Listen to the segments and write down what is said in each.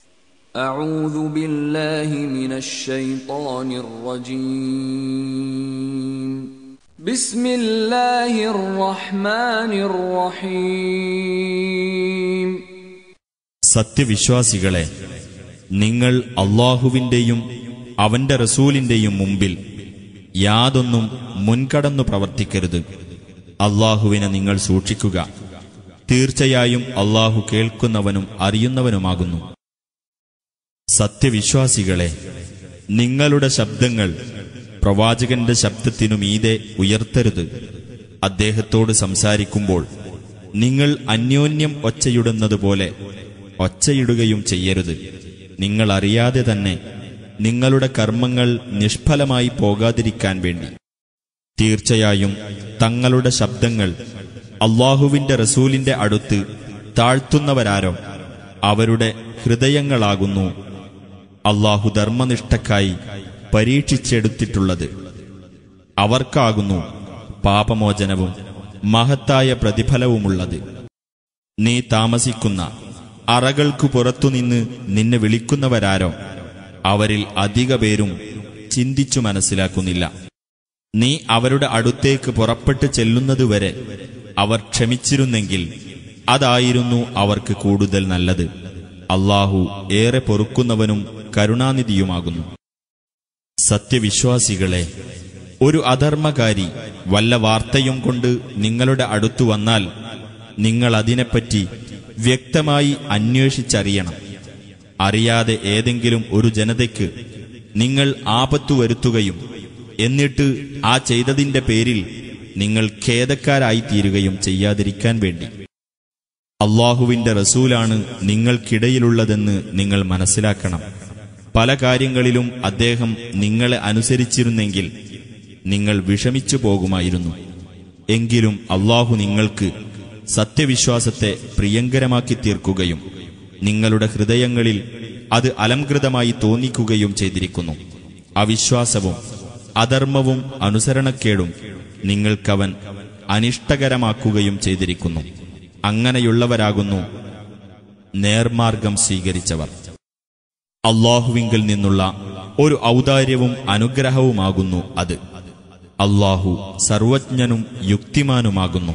أعوذ بالله من الشيطان الرجيم بسم الله الرحمن الرحيم സത്യവിശ്വാസികളെ, നിങ്ങൾ അല്ലാഹുവിന്റെയും അവന്റെ റസൂലിന്റെയും മുമ്പിൽ യാതൊന്നും മുൻകടന്നു പ്രവർത്തിക്കരുത്. അല്ലാഹുവിനെ നിങ്ങൾ സൂക്ഷിക്കുക. തീർച്ചയായും അല്ലാഹു കേൾക്കുന്നവനും അറിയുന്നവനുമാകുന്നു. സത്യവിശ്വാസികളെ, നിങ്ങളുടെ ശബ്ദങ്ങൾ പ്രവാചകന്റെ ശബ്ദത്തിനു മീതെ ഉയർത്തരുത്. അദ്ദേഹത്തോട് സംസാരിക്കുമ്പോൾ നിങ്ങൾ അന്യോന്യം ഒച്ചയിടുന്നതുപോലെ ഒച്ചയിടുകയും ചെയ്യരുത്. നിങ്ങൾ അറിയാതെ തന്നെ നിങ്ങളുടെ കർമ്മങ്ങൾ നിഷ്ഫലമായി പോകാതിരിക്കാൻ വേണ്ടി. തീർച്ചയായും തങ്ങളുടെ ശബ്ദങ്ങൾ അല്ലാഹുവിന്റെ റസൂലിന്റെ അടുത്ത് താഴ്ത്തുന്നവരാരോ അവരുടെ ഹൃദയങ്ങളാകുന്നു അല്ലാഹു ധർമ്മനിഷ്ഠക്കായി പരീക്ഷിച്ചെടുത്തിട്ടുള്ളത്. അവർക്കാകുന്നു പാപമോചനവും മഹത്തായ പ്രതിഫലവുമുള്ളത്. നീ താമസിക്കുന്ന അറകൾക്കു പുറത്തുനിന്ന് നിന്നെ വിളിക്കുന്നവരാരോ അവരിൽ അധിക പേരും ചിന്തിച്ചു മനസ്സിലാക്കുന്നില്ല. നീ അവരുടെ അടുത്തേക്ക് പുറപ്പെട്ടു ചെല്ലുന്നതുവരെ അവർ ക്ഷമിച്ചിരുന്നെങ്കിൽ അതായിരുന്നു അവർക്ക് കൂടുതൽ നല്ലത്. അല്ലാഹു ഏറെ പൊറുക്കുന്നവനും കരുണാനിധിയുമാകുന്നു. സത്യവിശ്വാസികളെ, ഒരു അധർമ്മകാരി വല്ല വാർത്തയും കൊണ്ട് നിങ്ങളുടെ അടുത്തു വന്നാൽ നിങ്ങൾ അതിനെപ്പറ്റി വ്യക്തമായി അന്വേഷിച്ചറിയണം. അറിയാതെ ഏതെങ്കിലും ഒരു ജനതയ്ക്ക് നിങ്ങൾ ആപത്തു വരുത്തുകയും എന്നിട്ട് ആ ചെയ്തതിന്റെ പേരിൽ നിങ്ങൾ ഖേദക്കാരായിത്തീരുകയും ചെയ്യാതിരിക്കാൻ വേണ്ടി. അല്ലാഹുവിന്റെ റസൂലാണ് നിങ്ങൾക്കിടയിലുള്ളതെന്ന് നിങ്ങൾ മനസ്സിലാക്കണം. പല കാര്യങ്ങളിലും അദ്ദേഹം നിങ്ങളെ അനുസരിച്ചിരുന്നെങ്കിൽ നിങ്ങൾ വിഷമിച്ചു പോകുമായിരുന്നു. എങ്കിലും അല്ലാഹു നിങ്ങൾക്ക് സത്യവിശ്വാസത്തെ പ്രിയങ്കരമാക്കി തീർക്കുകയും നിങ്ങളുടെ ഹൃദയങ്ങളിൽ അത് അലംകൃതമായി തോന്നിക്കുകയും ചെയ്തിരിക്കുന്നു. അവിശ്വാസവും അധർമ്മവും അനുസരണക്കേടും നിങ്ങൾക്കവൻ അനിഷ്ടകരമാക്കുകയും ചെയ്തിരിക്കുന്നു. അങ്ങനെയുള്ളവരാകുന്നു നേർമാർഗം സ്വീകരിച്ചവർ. അല്ലാഹുവിങ്കിൽ നിന്നുള്ള ഒരു ഔദാര്യവും അനുഗ്രഹവുമാകുന്നു അത്. അല്ലാഹു സർവജ്ഞനും യുക്തിമാനുമാകുന്നു.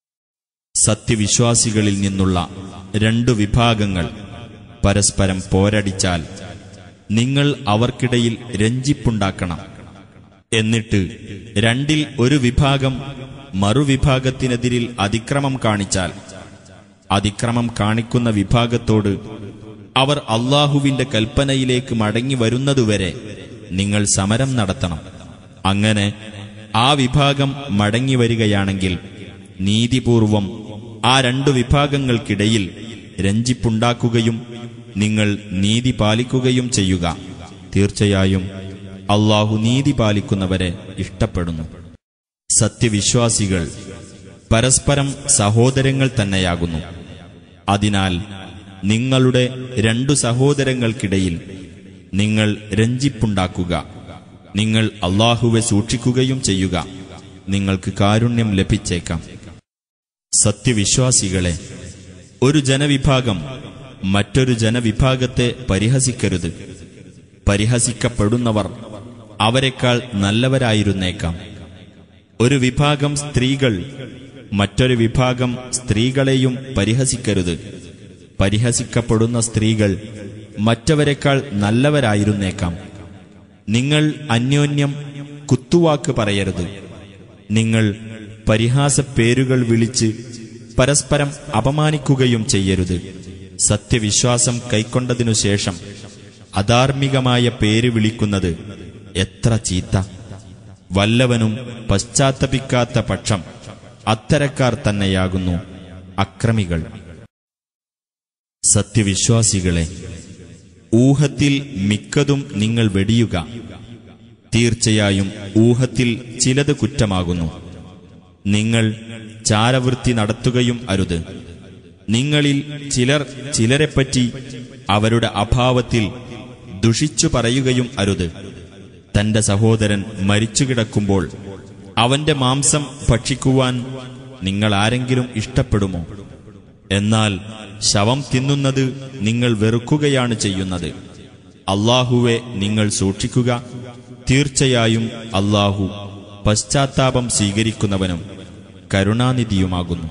സത്യവിശ്വാസികളിൽ നിന്നുള്ള 2 വിഭാഗങ്ങൾ പരസ്പരം പോരടിച്ചാൽ നിങ്ങൾ അവർക്കിടയിൽ രഞ്ജിപ്പുണ്ടാക്കണം. എന്നിട്ട് 2ൽ ഒരു വിഭാഗം മറുവിഭാഗത്തിനെതിരിൽ അതിക്രമം കാണിച്ചാൽ അതിക്രമം കാണിക്കുന്ന വിഭാഗത്തോട് അവർ അല്ലാഹുവിന്റെ കൽപ്പനയിലേക്ക് മടങ്ങി വരുന്നതുവരെ നിങ്ങൾ സമരം നടത്തണം. അങ്ങനെ ആ വിഭാഗം മടങ്ങി വരികയാണെങ്കിൽ നീതിപൂർവം ആ 2 വിഭാഗങ്ങൾക്കിടയിൽ രഞ്ജിപ്പുണ്ടാക്കുകയും നിങ്ങൾ നീതി പാലിക്കുകയും ചെയ്യുക. തീർച്ചയായും അല്ലാഹു നീതി പാലിക്കുന്നവരെ ഇഷ്ടപ്പെടുന്നു. സത്യവിശ്വാസികൾ പരസ്പരം സഹോദരങ്ങൾ തന്നെയാകുന്നു. അതിനാൽ നിങ്ങളുടെ 2 സഹോദരങ്ങൾക്കിടയിൽ നിങ്ങൾ രഞ്ജിപ്പുണ്ടാക്കുക. നിങ്ങൾ അല്ലാഹുവെ സൂക്ഷിക്കുകയും ചെയ്യുക. നിങ്ങൾക്ക് കാരുണ്യം ലഭിച്ചേക്കാം. സത്യവിശ്വാസികളെ, ഒരു ജനവിഭാഗം മറ്റൊരു ജനവിഭാഗത്തെ പരിഹസിക്കരുത്. പരിഹസിക്കപ്പെടുന്നവർ അവരെക്കാൾ നല്ലവരായിരുന്നേക്കാം. ഒരു വിഭാഗം സ്ത്രീകൾ മറ്റൊരു വിഭാഗം സ്ത്രീകളെയും പരിഹസിക്കരുത്. പരിഹസിക്കപ്പെടുന്ന സ്ത്രീകൾ മറ്റവരെക്കാൾ നല്ലവരായിരുന്നേക്കാം. നിങ്ങൾ അന്യോന്യം കുത്തുവാക്ക് പറയരുത്. നിങ്ങൾ പരിഹാസപ്പേരുകൾ വിളിച്ച് പരസ്പരം അപമാനിക്കുകയും ചെയ്യരുത്. സത്യവിശ്വാസം കൈക്കൊണ്ടതിനുശേഷം അധാർമികമായ പേര് വിളിക്കുന്നത് എത്ര ചീത്ത! വല്ലവനും പശ്ചാത്തപിക്കാത്ത പക്ഷം അത്തരക്കാർ തന്നെയാകുന്നു അക്രമികൾ. സത്യവിശ്വാസികളെ, ഊഹത്തിൽ മിക്കതും നിങ്ങൾ വെടിയുക. തീർച്ചയായും ഊഹത്തിൽ ചിലത് കുറ്റമാകുന്നു. നിങ്ങൾ ചാരവൃത്തി നടത്തുകയും അരുത്. നിങ്ങളിൽ ചിലർ ചിലരെപ്പറ്റി അവരുടെ അഭാവത്തിൽ ദുഷിച്ചു പറയുകയും അരുത്. തന്റെ സഹോദരൻ മരിച്ചുകിടക്കുമ്പോൾ അവന്റെ മാംസം ഭക്ഷിക്കുവാൻ നിങ്ങൾ ആരെങ്കിലും ഇഷ്ടപ്പെടുമോ? എന്നാൽ ശവം തിന്നുന്നത് നിങ്ങൾ വെറുക്കുകയാണ് ചെയ്യുന്നത്. അല്ലാഹുവെ നിങ്ങൾ സൂക്ഷിക്കുക. തീർച്ചയായും അല്ലാഹു പശ്ചാത്താപം സ്വീകരിക്കുന്നവനും കരുണാനിധിയുമാകുന്നു.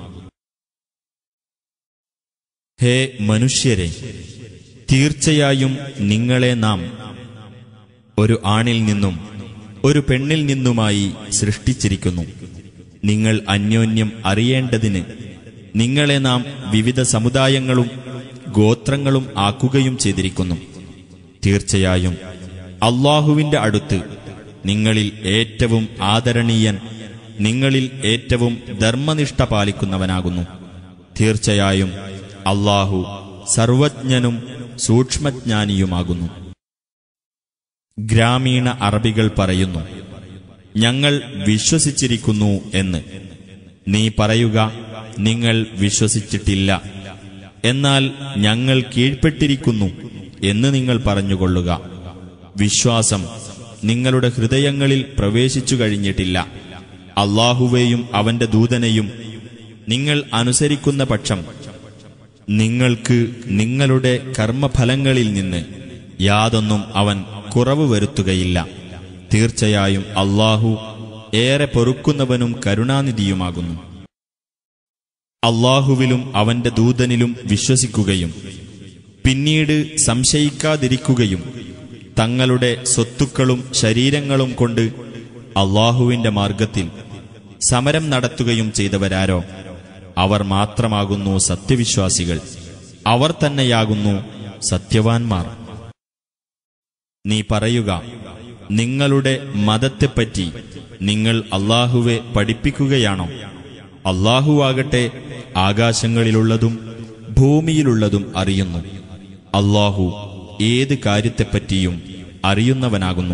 ഹേ മനുഷ്യരെ, തീർച്ചയായും നിങ്ങളെ നാം ഒരു ആണിൽ നിന്നും ഒരു പെണ്ണിൽ നിന്നുമായി സൃഷ്ടിച്ചിരിക്കുന്നു. നിങ്ങൾ അന്യോന്യം അറിയേണ്ടതിന് നിങ്ങളെ നാം വിവിധ സമുദായങ്ങളും ഗോത്രങ്ങളും ആക്കുകയും ചെയ്തിരിക്കുന്നു. തീർച്ചയായും അല്ലാഹുവിന്റെ അടുത്ത് നിങ്ങളിൽ ഏറ്റവും ആദരണീയൻ നിങ്ങളിൽ ഏറ്റവും ധർമ്മനിഷ്ഠ പാലിക്കുന്നവനാകുന്നു. തീർച്ചയായും അല്ലാഹു സർവജ്ഞനും സൂക്ഷ്മജ്ഞാനിയുമാകുന്നു. ഗ്രാമീണ അറബികൾ പറയുന്നു, ഞങ്ങൾ വിശ്വസിച്ചിരിക്കുന്നു എന്ന്. നീ പറയുക, നിങ്ങൾ വിശ്വസിച്ചിട്ടില്ല, എന്നാൽ ഞങ്ങൾ കീഴ്പ്പെട്ടിരിക്കുന്നു എന്ന് നിങ്ങൾ പറഞ്ഞുകൊള്ളുക. വിശ്വാസം നിങ്ങളുടെ ഹൃദയങ്ങളിൽ പ്രവേശിച്ചു കഴിഞ്ഞിട്ടില്ല. അല്ലാഹുവേയും അവന്റെ ദൂതനെയും നിങ്ങൾ അനുസരിക്കുന്ന പക്ഷം നിങ്ങൾക്ക് നിങ്ങളുടെ കർമ്മഫലങ്ങളിൽ നിന്ന് യാതൊന്നും അവൻ കുറവ് വരുത്തുകയില്ല. തീർച്ചയായും അല്ലാഹു ഏറെ പൊറുക്കുന്നവനും കരുണാനിധിയുമാകുന്നു. അല്ലാഹുവിലും അവന്റെ ദൂതനിലും വിശ്വസിക്കുകയും പിന്നീട് സംശയിക്കാതിരിക്കുകയും തങ്ങളുടെ സ്വത്തുക്കളും ശരീരങ്ങളും കൊണ്ട് അല്ലാഹുവിന്റെ മാർഗത്തിൽ സമരം നടത്തുകയും ചെയ്തവരാരോ അവർ മാത്രമാകുന്നു സത്യവിശ്വാസികൾ. അവർ തന്നെയാകുന്നു സത്യവാൻമാർ. നീ പറയുക, നിങ്ങളുടെ മതത്തെപ്പറ്റി നിങ്ങൾ അല്ലാഹുവെ പഠിപ്പിക്കുകയാണോ? അല്ലാഹുവാകട്ടെ ആകാശങ്ങളിലുള്ളതും ഭൂമിയിലുള്ളതും അറിയുന്നു. അല്ലാഹു ഏത് കാര്യത്തെപ്പറ്റിയും അറിയുന്നവനാകുന്നു.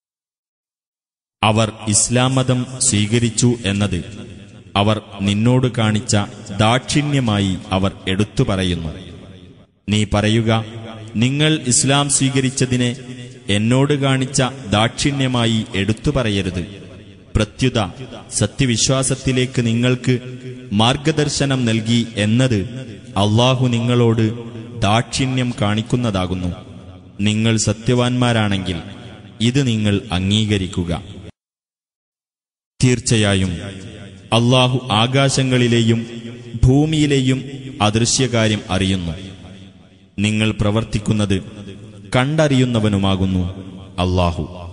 അവർ ഇസ്ലാം മതം സ്വീകരിച്ചു എന്നത് അവർ നിന്നോട് കാണിച്ച ദാക്ഷിണ്യമായി അവർ എടുത്തു പറയുന്നു. നീ പറയുക, നിങ്ങൾ ഇസ്ലാം സ്വീകരിച്ചതിനെ എന്നോട് കാണിച്ച ദാക്ഷിണ്യമായി എടുത്തു പറയരുത്. പ്രത്യുത സത്യവിശ്വാസത്തിലേക്ക് നിങ്ങൾക്ക് മാർഗദർശനം നൽകി എന്നത് അല്ലാഹു നിങ്ങളോട് ദാക്ഷിണ്യം കാണിക്കുന്നതാകുന്നു. നിങ്ങൾ സത്യവാൻമാരാണെങ്കിൽ ഇത് നിങ്ങൾ അംഗീകരിക്കുക. തീർച്ചയായും അല്ലാഹു ആകാശങ്ങളിലെയും ഭൂമിയിലെയും അദൃശ്യകാര്യം അറിയുന്നു. നിങ്ങൾ പ്രവർത്തിക്കുന്നത് കണ്ടറിയുന്നവനുമാകുന്നു അല്ലാഹു.